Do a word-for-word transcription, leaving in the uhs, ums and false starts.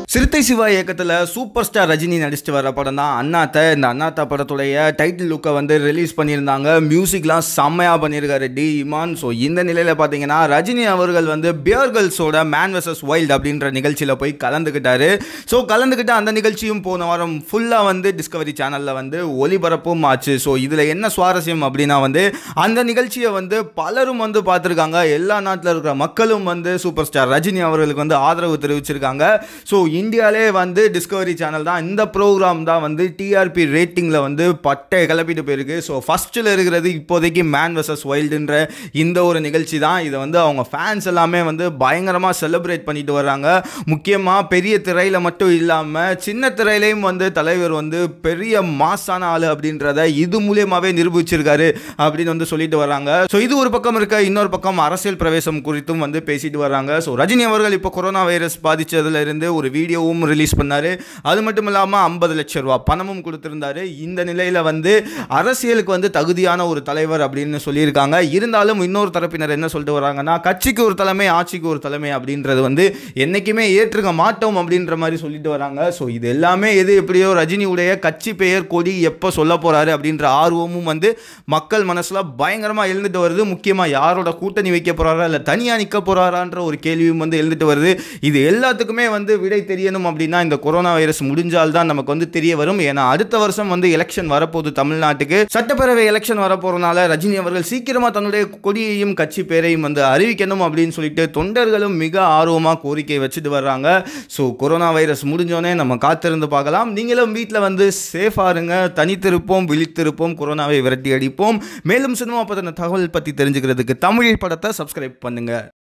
சிறுத்தை சிவா இயக்கத்தில் super star Rajini நடிச்சிட்டு வர படம் தான் அண்ணாத்த. இந்த அண்ணாத்த படத்துடைய டைட்டில் லுக்கை வந்து ரிலீஸ் பண்ணியிருந்தாங்க. மியூசிக்லாம் செம்மையாக பண்ணியிருக்காரு டி இமான். ஸோ இந்த நிலையில் பார்த்தீங்கன்னா ரஜினி அவர்கள் வந்து பியர் கேர்ள்ஸோட மேன் வெர்சஸ் வைல்ட் அப்படின்ற நிகழ்ச்சியில் போய் கலந்துக்கிட்டாரு. ஸோ கலந்துக்கிட்ட அந்த நிகழ்ச்சியும் போன வாரம் ஃபுல்லாக வந்து டிஸ்கவரி சேனலில் வந்து ஒளிபரப்பும் ஆச்சு. ஸோ இதில் என்ன சுவாரஸ்யம் அப்படின்னா வந்து அந்த நிகழ்ச்சியை வந்து பலரும் வந்து பார்த்துருக்காங்க. எல்லா நாட்டில் இருக்கிற மக்களும் வந்து சூப்பர் ஸ்டார் ரஜினி அவர்களுக்கு வந்து ஆதரவு தெரிவிச்சிருக்காங்க. ஸோ இந்தியாவிலே வந்து டிஸ்கவரி சேனல் தான் இந்த ப்ரோக்ராம் தான் வந்து டிஆர்பி ரேட்டிங்கில் வந்து பட்டை கிளப்பிட்டு போயிருக்கு. ஸோ ஃபஸ்ட்டில் இருக்கிறது இப்போதைக்கு மேன் வெர்சஸ் வைல்டுன்ற இந்த ஒரு நிகழ்ச்சி தான். இதை வந்து அவங்க ஃபேன்ஸ் எல்லாமே வந்து பயங்கரமாக செலிப்ரேட் பண்ணிட்டு வர்றாங்க. முக்கியமாக பெரிய திரையில் மட்டும் இல்லாமல் சின்ன திரையிலையும் வந்து தலைவர் வந்து பெரிய மாசான ஆள் அப்படின்றத இது மூலியமாகவே நிரூபிச்சிருக்காரு அப்படின்னு வந்து சொல்லிட்டு வர்றாங்க. ஸோ இது ஒரு பக்கம் இருக்க, இன்னொரு பக்கம் அரசியல் பிரவேசம் குறித்தும் வந்து பேசிட்டு வர்றாங்க. ஸோ ரஜினி அவர்கள் இப்போ கொரோனா வைரஸ் பாதிச்சதுல இருந்து ஒரு வீடியோவும் ரிலீஸ் பண்ணாரு. அது மட்டும் இல்லாமல் ஐம்பது லட்சம் ரூபாய் பணமும் கொடுத்திருந்தாரு. இந்த நிலையில் வந்து அரசியலுக்கு வந்து தகுதியான ஒரு தலைவர் அப்படின்னு சொல்லியிருக்காங்க. இருந்தாலும் இன்னொரு தரப்பினர் என்ன சொல்லிட்டு வராங்கன்னா, கட்சிக்கு ஒரு தலைமை ஆட்சிக்கு ஒரு தலைமை அப்படின்றது வந்து என்னைக்குமே ஏற்றுக்க மாட்டோம் அப்படின்ற மாதிரி சொல்லிட்டு வராங்க. ஸோ இது எல்லாமே எது எப்படியோ ரஜினியுடைய கட்சி பெயர் கொடி எப்போ சொல்ல போறாரு அப்படின்ற ஆர்வமும் வந்து மக்கள் மனசுல பயங்கரமாக எழுந்துட்டு வருது. முக்கியமாக யாரோட கூட்டணி வைக்க போறாரா இல்லை தனியாக நிற்க போறாரான்ற ஒரு கேள்வியும் வந்து எழுந்துட்டு வருது. இது எல்லாத்துக்குமே வந்து விடை தெரியணும் அப்படின்னா இந்த கொரோனா வைரஸ் முடிஞ்சால் தான் நமக்கு வந்து தெரிய வரும். ஏன்னா அடுத்த வருஷம் வந்து எலெக்ஷன் வரப்போகுது. தமிழ்நாட்டுக்கு சட்டப்பேரவை எலெக்ஷன் வரப்போறதுனால ரஜினி அவர்கள் சீக்கிரமா தன்னுடைய கொடியையும் கட்சி பேரையும் வந்து அறிவிக்கணும் அப்படின்னு சொல்லிட்டு தொண்டர்களும் மிக ஆர்வமாக கோரிக்கை வச்சுட்டு வர்றாங்க. ஸோ கொரோனா வைரஸ் முடிஞ்சோடனே நம்ம காத்திருந்து பார்க்கலாம். நீங்களும் வீட்டில் வந்து சேஃபாக இருங்க. தனித்திருப்போம், விழித்திருப்போம், கொரோனாவை விரட்டி அடிப்போம். மேலும் சினிமா பற்றின தகவல் பற்றி தெரிஞ்சுக்கிறதுக்கு தமிழ் படத்தை சப்ஸ்கிரைப் பண்ணுங்க.